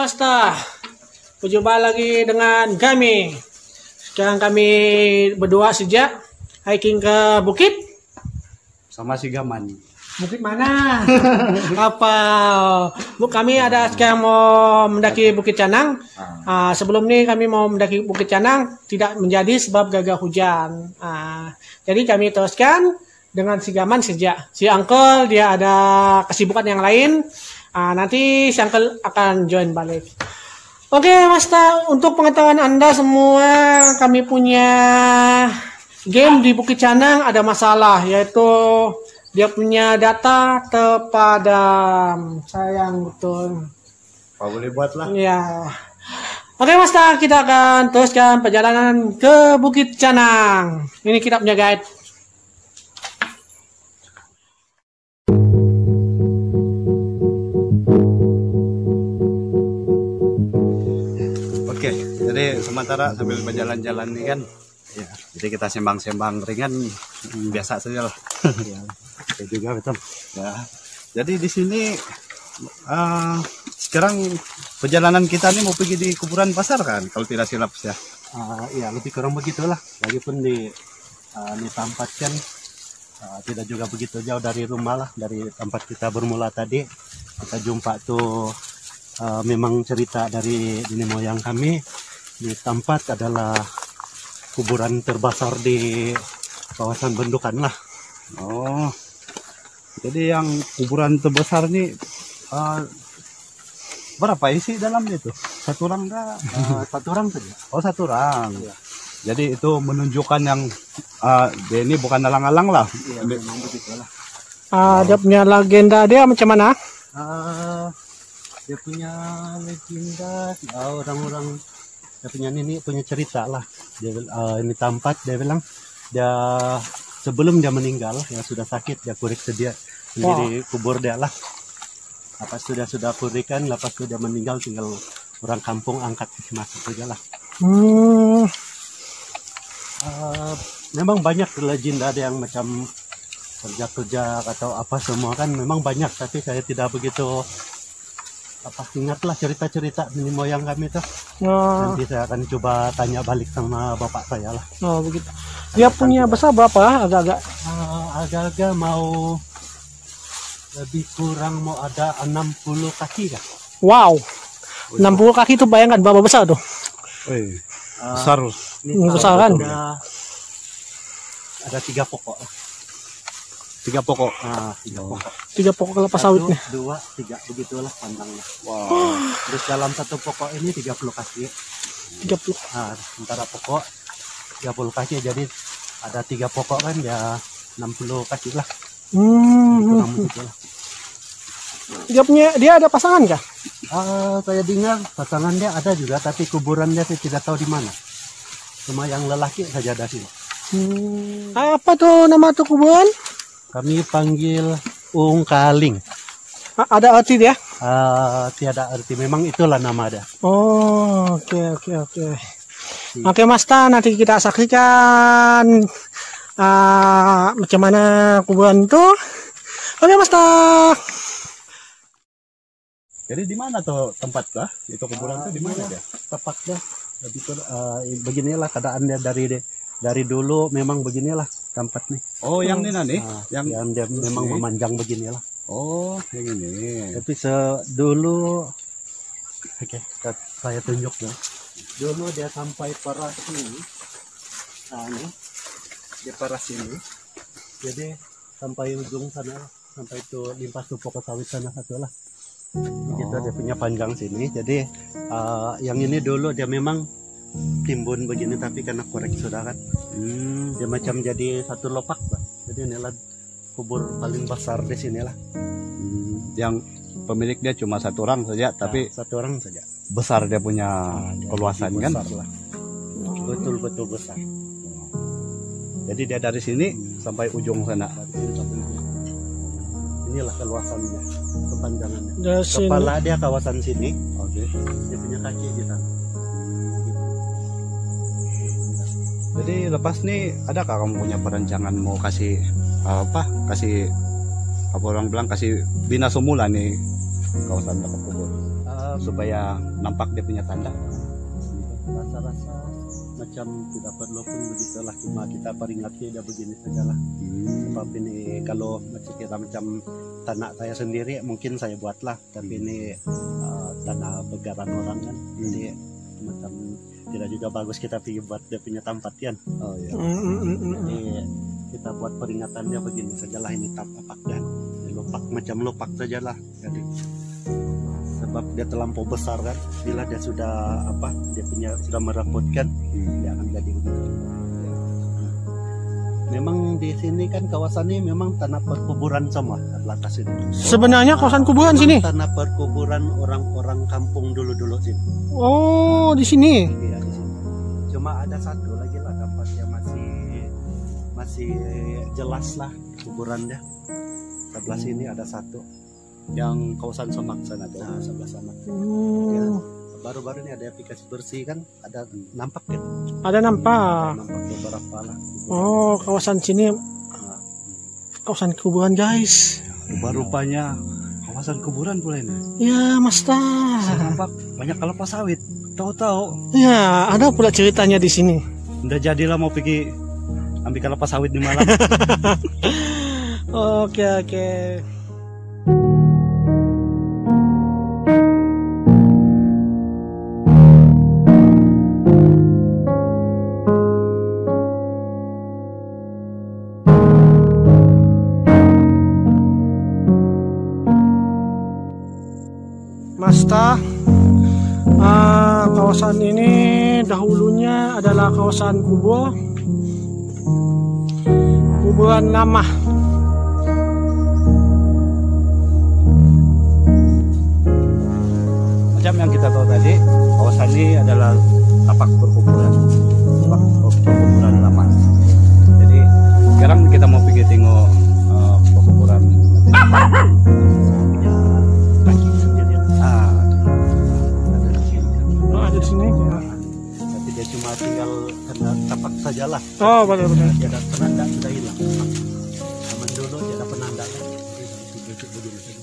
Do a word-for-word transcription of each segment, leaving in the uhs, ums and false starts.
Master, berjumpa lagi dengan kami. Sekarang kami berdua sejak hiking ke bukit sama si Gaman. Bukit mana? Apa? Bu, kami ada sekarang mau mendaki Bukit Canang. Uh, sebelum ini kami mau mendaki Bukit Canang, tidak menjadi sebab gagal hujan. Uh, jadi kami teruskan dengan si Gaman sejak si Uncle dia ada kesibukan yang lain. Uh, nanti si Uncle akan join balik. Oke, okay, Master, untuk pengetahuan Anda semua, kami punya game di Bukit Canang ada masalah, yaitu dia punya data terpadam. Sayang betul. Apa boleh buat lah. Ya. Oke, Master, kita akan teruskan perjalanan ke Bukit Canang. Ini kita punya guide. Oke, jadi sementara sambil berjalan-jalan nih kan, ya, jadi kita sembang-sembang ringan biasa saja lah. Ya, itu juga betul. Ya, jadi di sini uh, sekarang perjalanan kita nih mau pergi di kuburan pasar kan, kalau tidak silap ya. Uh, ya lebih kurang begitulah. Lagipun di uh, di tempat kan uh, tidak juga begitu jauh dari rumah lah, dari tempat kita bermula tadi. Kita jumpa tuh uh, memang cerita dari nenek moyang kami. Di tempat adalah kuburan terbesar di kawasan Bendukan lah. Oh, jadi yang kuburan terbesar nih uh, berapa isi dalamnya itu? Satu orang enggak? Uh, satu orang saja. Oh, satu orang. Ya. Jadi itu menunjukkan yang uh, dia ini bukan alang-alang lah. Iya, memang begitu lah. Uh, dia punya legenda dia macam mana? Uh, dia punya legenda, uh, orang-orang dia punya ini punya cerita lah. Dia uh, ini tempat dia bilang dia sebelum dia meninggal ya sudah sakit dia kurik dia menjadi wow. kubur dia lah. Apa sudah sudah kurikan, lepas sudah meninggal tinggal orang kampung angkat masuk saja lah. Hmm. Uh, memang banyak legenda ada yang macam kerja-kerja atau apa semua kan memang banyak, tapi saya tidak begitu apa ingatlah cerita-cerita nenek moyang kami tuh. Oh. Nanti saya akan coba tanya balik sama bapak saya lah. Oh begitu. Dia Akan punya besar berapa? Agak-agak uh, agak-agak mau lebih kurang mau ada enam puluh kaki kan? Wow. enam puluh kaki itu bayangkan berapa besar tuh? Wih, besar. Uh, ini besar kan? Ada, ada tiga pokok. Tiga pokok. Nah, tiga oh. pokok. Tiga pokok kelapa sawitnya. Dua, tiga begitulah pandangnya. Wow. Terus dalam satu pokok ini tiga puluh kaki. tiga puluh. Nah, antara pokok tiga puluh kaki, jadi ada tiga pokok kan ya enam puluh kaki lah. Hmm. Dia punya dia ada pasangan kah? Uh, saya dengar pasangan dia ada juga, tapi kuburannya saya tidak tahu di mana. Cuma yang lelaki saja ada sini. Hmm. Apa tuh nama tuh kuburan? Kami panggil Ung Kaling. Ada arti dia? Uh, tiada arti, memang itulah nama dia. Oh, oke okay, oke okay, oke. Okay. Oke okay, Master, nanti kita saksikan uh, macam mana kuburan itu. Oke okay, Master. Jadi di mana tuh tempat lah? Itu kuburan uh, tuh di mana ya? Tepatnya lebih uh, beginilah keadaannya dari dari dulu memang beginilah tempat nih. Oh, yang ini nih, nah, yang, yang dia memang ini. Memanjang beginilah. Oh, yang ini. Tapi dulu, oke, okay, saya tunjuk ya. Dulu dia sampai parah sini, nah ini, dia parah sini. Jadi sampai ujung sana, sampai itu limpas tuh pokok sawit sana satu lah. Begitu oh. Dia punya panjang sini. Jadi uh, yang ini dulu dia memang timbun begini, tapi karena korek sudah kan, hmm, dia macam jadi satu lopak lah. Jadi inilah kubur paling besar di sinilah. Hmm, yang pemilik dia cuma satu orang saja, tapi nah, satu orang saja. Besar dia punya nah, keluasan kan? Betul-betul besar. Jadi dia dari sini hmm. sampai ujung sana. Inilah keluasannya, kepanjangannya. Dari Kepala sini. Dia kawasan sini. Oke. Okay. Dia punya kaki di sana. Jadi lepas nih, adakah kamu punya perencanaan mau kasih apa? Kasih apa orang bilang kasih bina semula nih kawasan dekat kubur? Uh, supaya nampak dia punya tanda. Rasa-rasa macam tidak perlu pun begitulah, cuma kita peringati dia begini sajalah. Hmm. Sebab ini kalau macam kita macam tanah saya sendiri mungkin saya buatlah, tapi ini uh, tanah begaran orang kan, jadi macam tidak juga bagus kita pergi buat dia punya tempat kan. Oh iya. Mm, mm, mm, mm. Jadi kita buat peringatan dia begini sajalah, ini tapak dan lupak macam lupak sajalah. Jadi sebab dia terlampau besar kan, bila dia sudah apa dia punya sudah meraputkan, hmm. dia akan jadi begitu. Memang di sini kan kawasan ini memang tanah perkuburan semua belakang sini. Sebenarnya kawasan kuburan sini. Tanah perkuburan orang-orang kampung dulu-dulu sini. Oh, di sini. Iya, di sini. Cuma ada satu lagi lah tempatnya masih masih jelas lah kuburannya. Sebelah sini ada satu. Yang kawasan Semak sana tuh. Nah, sebelah sana. Oh. Ya, baru-baru ini ada aplikasi bersih kan, ada nampak kan? Ada nampak. Nampak beberapa lah. Oh, kawasan sini Nah, kawasan kuburan, guys. Rupa-rupanya kawasan kuburan pula ini. Ya, Master. Nampak banyak kelapa sawit. Tahu-tahu Ya, ada pula ceritanya di sini. udah jadilah mau pergi ambil kelapa sawit di Malang. Oke, oke. Masta, uh, kawasan ini dahulunya adalah kawasan kubur, kuburan lama. Macam yang kita tahu tadi, kawasan ini adalah tapak perkuburan, tapak perkuburan lama. Jadi sekarang kita mau pergi tengok uh, perkuburan. Ah, ada di sini. Oh, ada di sini. Ya. Tapi dia cuma tinggal kena tapak sajalah. Oh, betul-betul. Dia ada penanda sudah hilang. Zaman dulu dia ada penanda kan. Jadi duduk begini saja.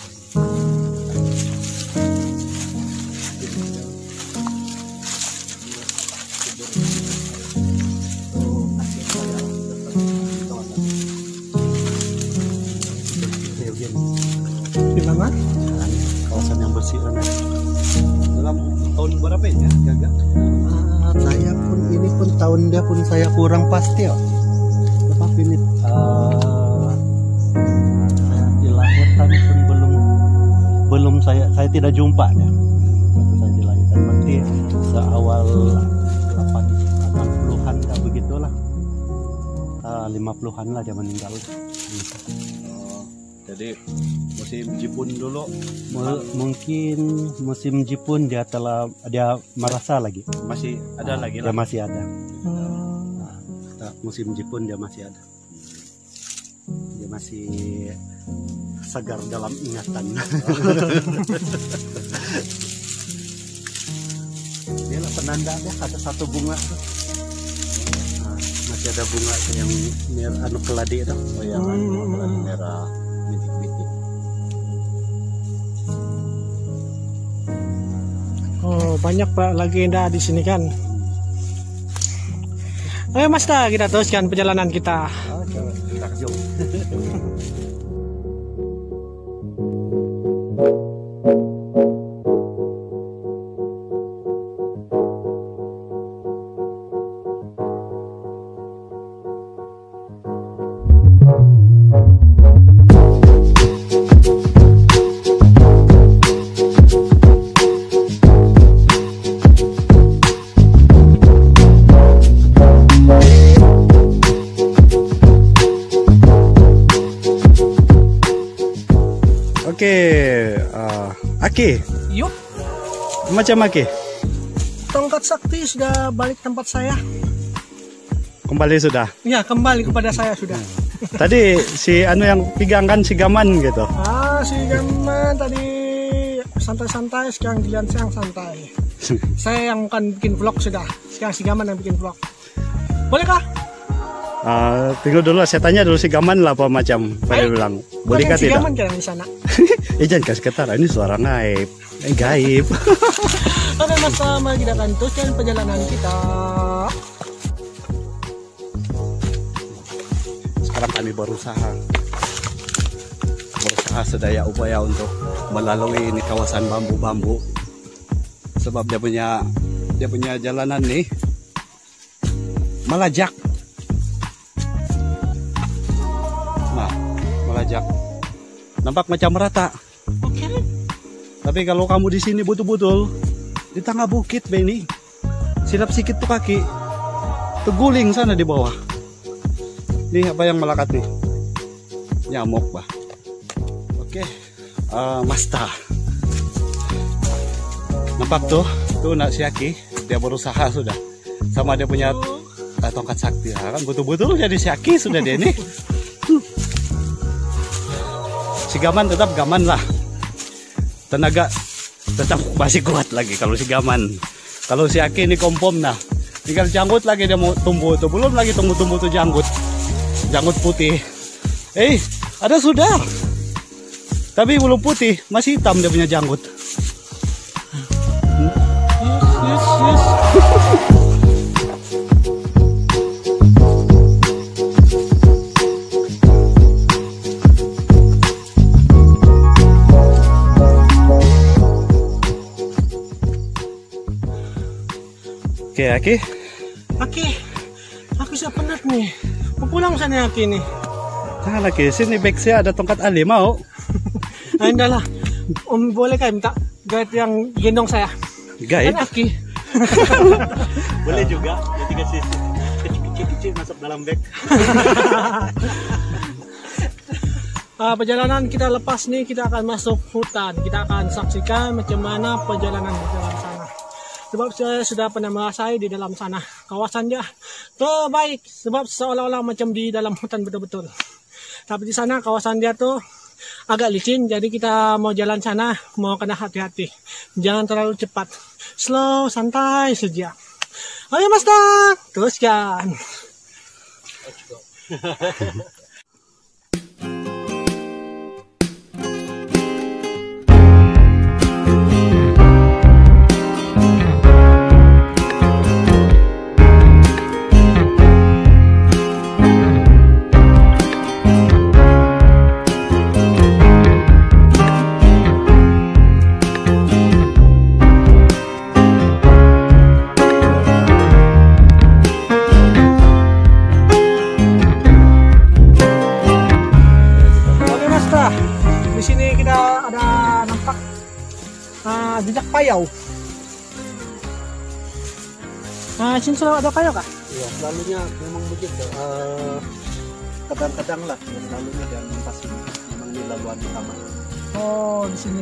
Di mana? Kawasan yang bersih kan. Dalam tahun berapa ini ya, Gaga? Ah, saya pun ini pun tahun dia pun saya kurang pasti ya. Tetapi ini ah, saya dilahirkan pun belum belum saya saya tidak jumpa ya. Waktu saya dilahirkan berarti seawal delapan puluhan ya begitulah. Ah, lima puluhan lah dia meninggal. Oh, jadi musim Jipun dulu M- mungkin musim Jipun dia telah dia merasa lagi. masih ada lagi Dia lah. masih ada. Hmm. Nah, musim Jipun dia masih ada. Dia masih segar dalam ingatan. Dia lah penanda deh, ada satu bunga tuh. Nah, masih ada bunga yang merah anu keladi itu. Oh yang Hmm. merah bintik-bintik. Oh, banyak Pak legenda di sini kan. Ayo Mas, dah kita teruskan perjalanan kita. Oke, takjub. Oke, uh, Aki, Yuk, macam Aki, tongkat sakti sudah balik tempat saya. kembali sudah. Ya, kembali kepada saya sudah. Tadi si anu yang pegang kan si Gaman gitu. Ah, si Gaman tadi santai-santai, sekarang giliran saya yang santai. Saya yang akan bikin vlog sudah. Sekarang si Gaman yang bikin vlog. Boleh kah? Uh, tunggu dulu, saya tanya dulu si Gaman lah apa macam. Pada bilang, boleh kah si tidak? Gaman kan di sana. Eh jangan kasih ketara, ini suara gaib. Eh gaib. Oke mas, mari kita akan teruskan perjalanan kita. Sekarang kami berusaha berusaha sedaya upaya untuk melalui ini kawasan bambu-bambu. Sebab dia punya dia punya jalanan nih melajak. Nah, melajak. Nampak macam rata. Oke. Tapi kalau kamu di sini betul-betul di tengah bukit, Benny, silap sikit tuh kaki, terguling sana di bawah. Nih apa yang melekat nih? Nyamuk, bah. Oke, uh, Masta. Nampak tuh, tuh nak si Aki, dia berusaha sudah. Sama dia punya uh, tongkat sakti, ya, kan betul-betul jadi si Aki sudah dia nih. Si Gaman tetap Gaman lah. Tenaga tetap masih kuat lagi kalau si Gaman. Kalau si Aki ini kompom nah. Tinggal janggut lagi dia mau tumbuh tuh. Belum lagi tumbuh-tumbuh tuh janggut. Janggut putih. Eh, ada sudah. Tapi belum putih, masih hitam dia punya janggut. Yes, yes, yes. Oke, Aki. Aki, aku sudah penat nih. Mau pulang sana Aki nih. Jangan Aki, sini back saya ada tongkat Ali mau. Ah, enggak lah. Om boleh kan minta guide yang gendong saya? Guide? Kan Aki. Boleh juga. Jadi kasih kecil-kecil masuk dalam bag. Uh, perjalanan kita lepas nih, kita akan masuk hutan. Kita akan saksikan macam mana perjalanan di dalam sana. Sebab saya sudah pernah merasai di dalam sana. Kawasan dia terbaik. Sebab seolah-olah macam di dalam hutan betul-betul. Tapi di sana kawasan dia tuh agak licin. Jadi kita mau jalan sana, mau kena hati-hati. Jangan terlalu cepat. Slow, santai saja. Ayo Mas Dan, teruskan. Di sini kita ada nampak uh, jejak payau. Nah, sini selalu ada payau kah? Iya, selalunya memang begitu. Kadang-kadang uh, lah, selalunya dia nampak sini. Memang di laluan utama. Oh, di sini.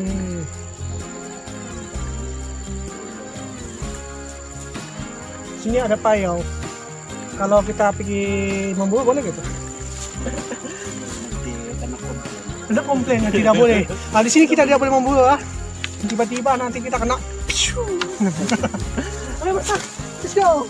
Sini ada payau. Kalau kita pergi memburu boleh gitu? Ada komplain yang tidak boleh. Nah, di sini kita tidak boleh memburu lah. Tiba-tiba nanti kita kena. Ayo, let's go.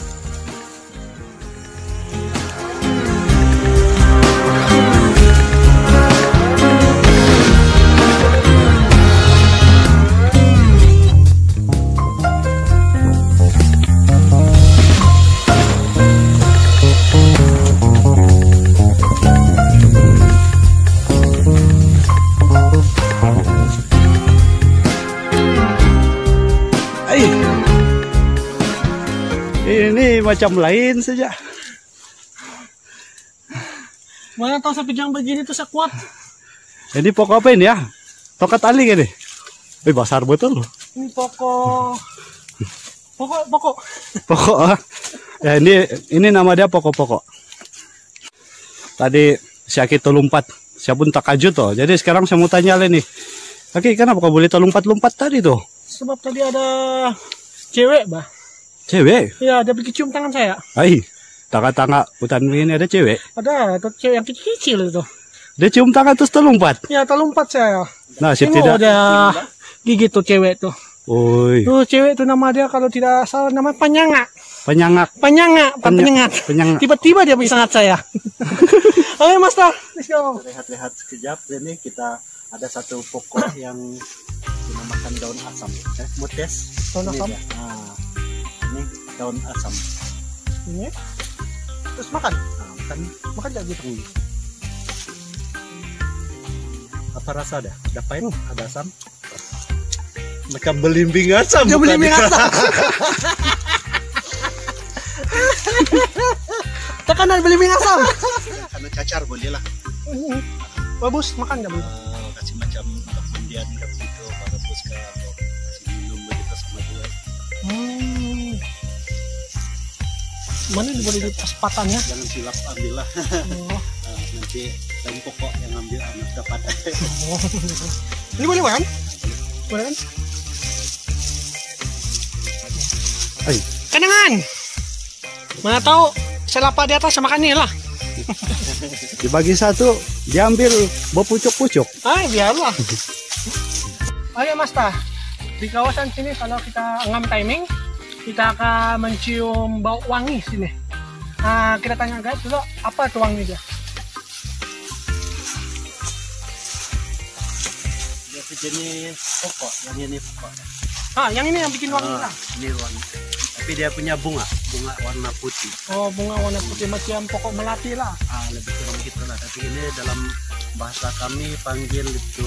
Ini macam lain saja. Mana tahu sampai jam begini tuh saya kuat. Ini pokok apa ini ya? Tongkat ali gini. Eh besar betul. Ini pokok pokok pokok. Pokok. Ya ini ini nama dia pokok-pokok. Tadi si Aki lompat, saya pun tak kajut tuh. Jadi sekarang saya mau tanya nih. Aki, kenapa kau boleh lompat-lompat tadi tuh? Sebab tadi ada cewek, bah. Cewek? Iya, dia pergi cium tangan saya. Hai, tangga-tangga hutan ini ada cewek? Ada, ada cewek yang kecil-kecil itu. Dia cium tangan terus terlompat? Iya, terlompat saya. Nah, si Tengok tidak. Dia gigit tuh cewek tuh. Oi. Tuh cewek tuh nama dia kalau tidak salah namanya Panyanga. Penyangak. Penyangak, bukan Penya- penyengat. Penyangak. Tiba-tiba dia bisa sangat saya. Oke, Master. Let's go. Lihat-lihat sekejap. Ini kita ada satu pokok yang dinamakan daun asam. Eh, mau tes? Daun Ini asam? dia. Nah, ini daun asam. Ini. Terus makan. Nah, makan. Makan aja gitu. Hmm. Apa rasa ada? Ada pahit, ada asam. Macam belimbing asam. Dia bukan? belimbing asam. Tekanan belimbing asam. Karena cacar boleh lah. Bagus, makan nggak boleh. Uh, kasih macam kemudian ke situ pada puska atau kasih minum begitu sama dia. Hmm. Mana ini boleh di kesempatannya? Jangan silap ambil lah. Oh. Uh, nanti daun pokok yang ambil anak dapat. Oh. Ini boleh kan? Boleh kan? Ay. Kenangan. Mana tahu saya lapar di atas sama makan ini lah. Dibagi satu, diambil bawa pucuk-pucuk. Ah, biarlah. Oke, Master. Di kawasan sini kalau kita ngam timing, kita akan mencium bau wangi sini. Nah, kita tanya guys dulu, apa tuh wangi dia? Dia jenis pokok, yang ini pokok. Ah, yang ini yang bikin wangi Ah, lah. ini wangi. Tapi dia punya bunga, bunga warna putih. Oh, bunga warna putih macam pokok melati lah. Ah, lebih kurang begitu lah. Tapi ini dalam bahasa kami panggil itu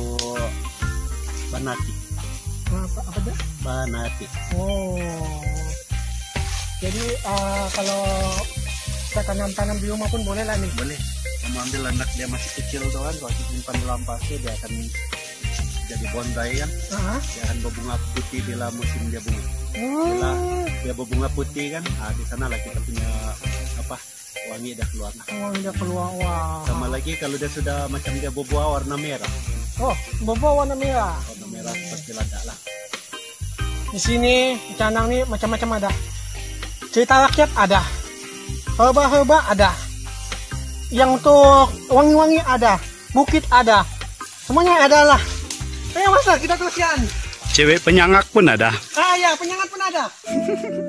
banati. Nah, apa, apa dia? Banati. Oh. Jadi uh, kalau kita tanam-tanam di rumah pun boleh lah nih. Boleh. Kamu ambil anak dia masih kecil tuh kan, kalau disimpan dalam pasir dia akan jadi bonsai kan. Ah. Dia akan berbunga putih bila musim dia bunga. Bila Oh. dia berbunga putih kan, ah, di sana lah kita punya apa wangi dah keluar. Wangi dia keluar. Wah. Sama lagi kalau dia sudah macam dia berbuah warna merah, Oh, bobo warna merah. warna merah pasti lada lah. Di sini Canang nih macam-macam ada. Cerita rakyat ada. Herba-herba ada. Yang untuk wangi-wangi ada. Bukit ada. Semuanya ada lah. Ayo Master, kita teruskan. Cewek penyangak pun ada. Ah ya, penyengat pun ada.